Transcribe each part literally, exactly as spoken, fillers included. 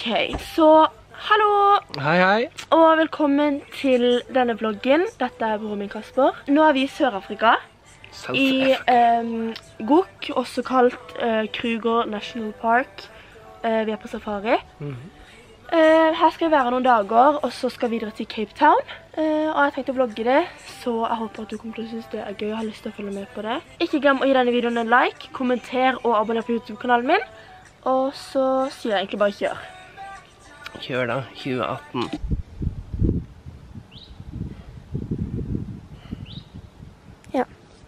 Ok, så hallo! Hei, hei. Og velkommen til denne vloggen. Dette er broren min Kasper. Nå er vi i Sør-Afrika. I um, Gok, også kalt uh, Kruger National Park. Uh, vi er på safari. Mm-hmm. uh, her skal vi være noen dager, og så skal vi videre til Cape Town. Uh, og jeg tenkte å vlogge det, så jeg håper at du kommer til å synes det er gøy og har lyst til å følge med på det. Ikke glem å gi denne videoen en like, kommenter og abonner på YouTube-kanalen min. Og så sier jeg egentlig bare kjør. Kjør da, tjue atten. Ja.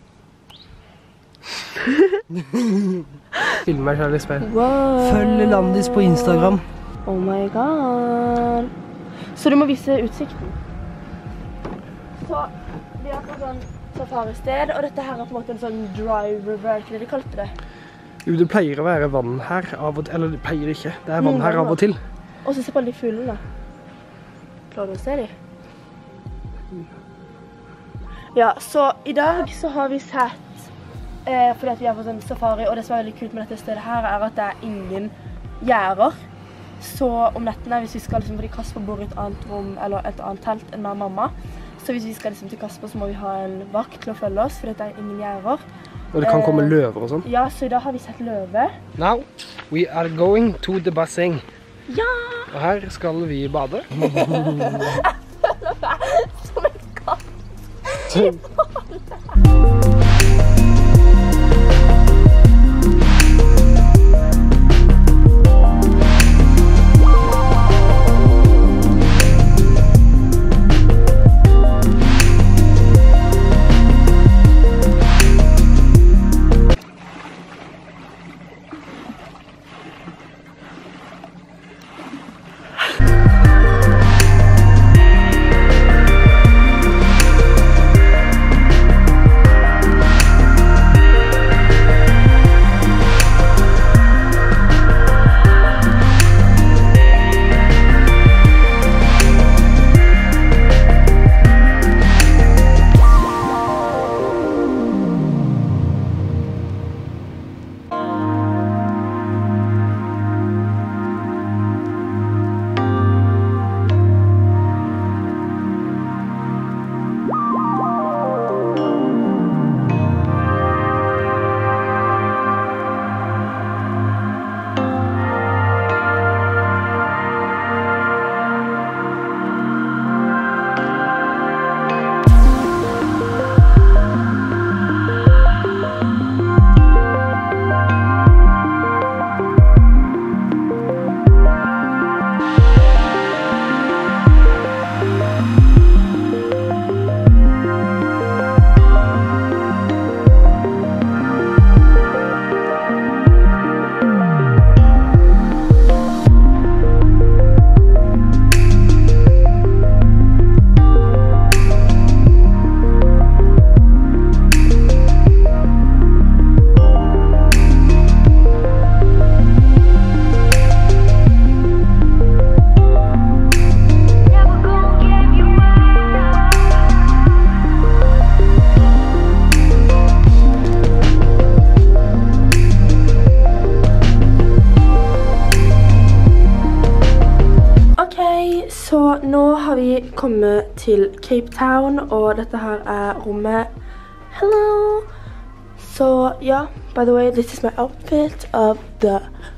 Film meg, Charlie Spell. Wow. Følg Landis på Instagram. Oh my god. Så du må vise utsikten. Så vi er på sånn safari-sted, og dette her er på en måte en sånn dry river, ikke det de kalte det? Jo, det pleier å være vann her av og til, eller det pleier ikke. Det er vann her av og til. Og så se på alle de fuglene. Klarer du å se de? Ja, så i dag så har vi sett, eh, fordi at vi er på sånn safari, og det som er veldig kult med dette stedet her er at det er ingen gjerder. Så om nettene, hvis vi skal liksom, fordi Kasper bor i et annet rom, eller et annet telt enn med mamma, så hvis vi skal liksom til Kasper så må vi ha en vakt til å følge oss, fordi det er ingen gjerder. Og det kan komme løver og sånn. Ja, så i dag har vi sett løve. Now, we are going to the basseng. Ja! Og her skal vi bade. Jeg føler meg som en katt. Så nå har vi kommet til Cape Town, og dette her er rommet. Hello! Så ja, by the way, this is my outfit of the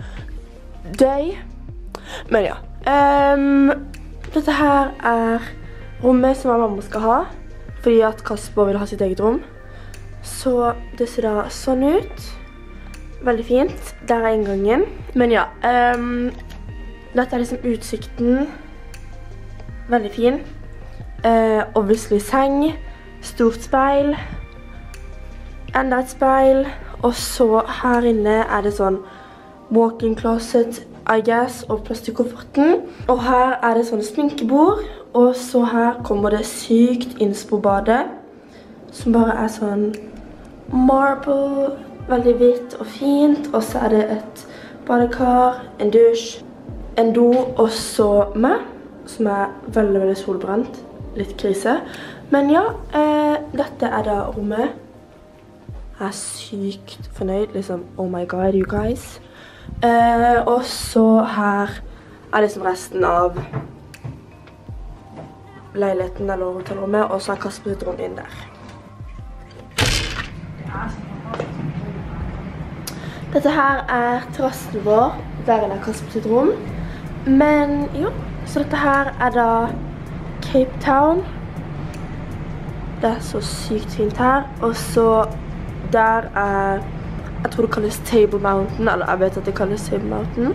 day. Men ja, um, dette her er rommet som mamma skal ha, fordi at Kasper vil ha sitt eget rom. Så det ser da sånn ut. Veldig fint. Der er inngangen. Men ja, um, dette er liksom utsikten. Veldig fin. Uh, obviously seng, stort speil, enda et speil, og så her inne er det sånn walk-in closet, I guess, og plass til kofferten. Og her er det sånn sminkebord, og så her kommer det sykt innspo-badet, som bare er sånn marble, veldig hvitt og fint, og så er det et badekar, en dusj, en do, og så meg, som er veldig, veldig solbrent. Litt krise. Men ja, eh, dette er da rommet. Jeg er sykt fornøyd, liksom, oh my god, you guys. Eh, og så her er liksom resten av leiligheten eller hotellrommet, og så er Kasper sitt rom inn der. Dette her er terrassen vår, der er Kasper sitt rom. Men jo, så dette her er da Cape Town. Det er så sykt fint her. Og så der er, jeg tror det kalles Table Mountain, eller jeg vet at det kalles Table Mountain.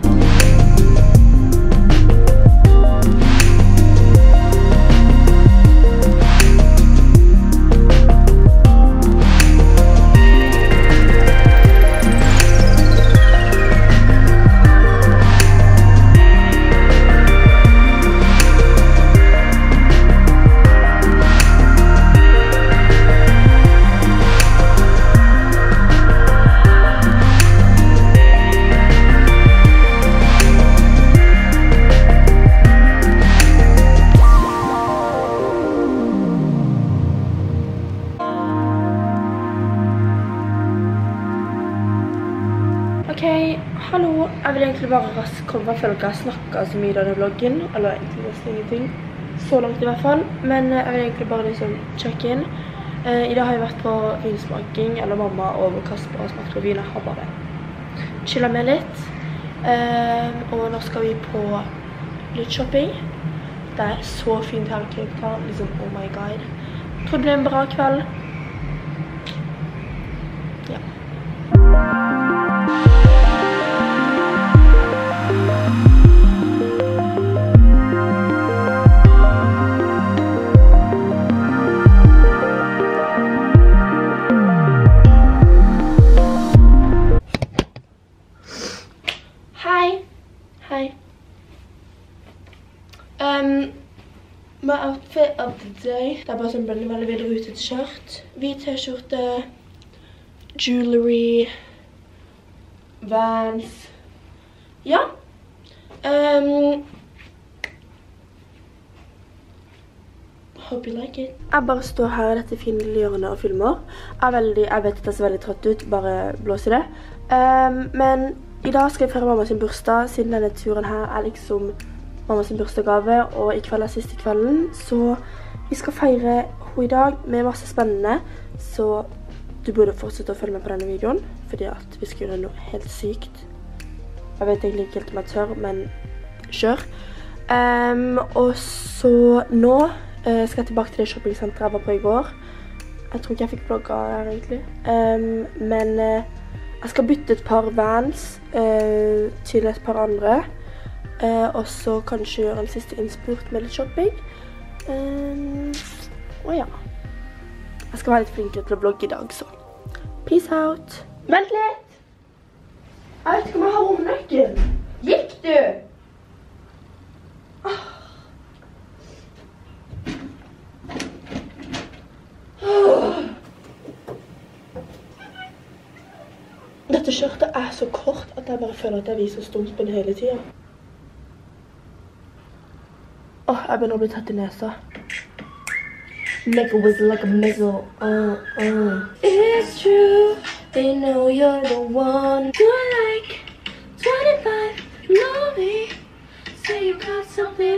Ok, hallo. Jeg vil egentlig bare raskt komme. Jeg føler ikke jeg har snakket så mye i denne vloggen, eller egentlig nesten ingenting. Så langt i hvert fall. Men jeg vil egentlig bare liksom sjekke inn. Eh, I dag har jeg vært på vinsmaking, eller mamma og Kasper har smakt på vin. Jeg har bare chillet med litt. Eh, og nå skal vi på litt shopping. Det er så fint her i Cape Town. Liksom, oh my god. Jeg tror det blir en bra kveld. Ja. Um, my outfit of the day. Det er bare sånn veldig, veldig veldig rutet skjørt. Hvit t-skjorte, jewelry, Vans. Ja. Um, hope you like it. Jeg bare står her i dette fine lille hjørnet og filmer. Jeg, veldig, jeg vet at det ser veldig trøtt ut, bare blås i det. Um, men i dag skal jeg feire mamma sin bursdag, siden denne turen her er liksom mamma sin bursdagsgave, og i kveld er siste kvelden, så vi skal feire henne i dag med masse spennende, så du burde fortsette å følge med på denne videoen, fordi at vi skal gjøre noe helt sykt. Jeg vet egentlig ikke helt om jeg tør, men kjør. Um, og så nå uh, skal jeg tilbake til det shoppingsenteret jeg var på i går. Jeg tror ikke jeg fikk vlogget her egentlig. Um, men uh, jeg skal bytte et par Vans uh, til et par andre. Uh, og så kanskje gjøre en siste innspurt med litt shopping. Um, og ja. Jeg skal være litt flinkere til å vlogge i dag, så. Peace out. Vent litt! Jeg vet ikke om jeg har romnøkken. Gikk du? Ah. Ah. Dette skjørtet er så kort at jeg bare føler at jeg viser stumpen hele tiden. Åh, oh, jeg begynner å bli tatt i nesa. Make a whistle like a missile. Uh, uh. It's true, they know you're the one. You're like twenty-five, know me. Say you got something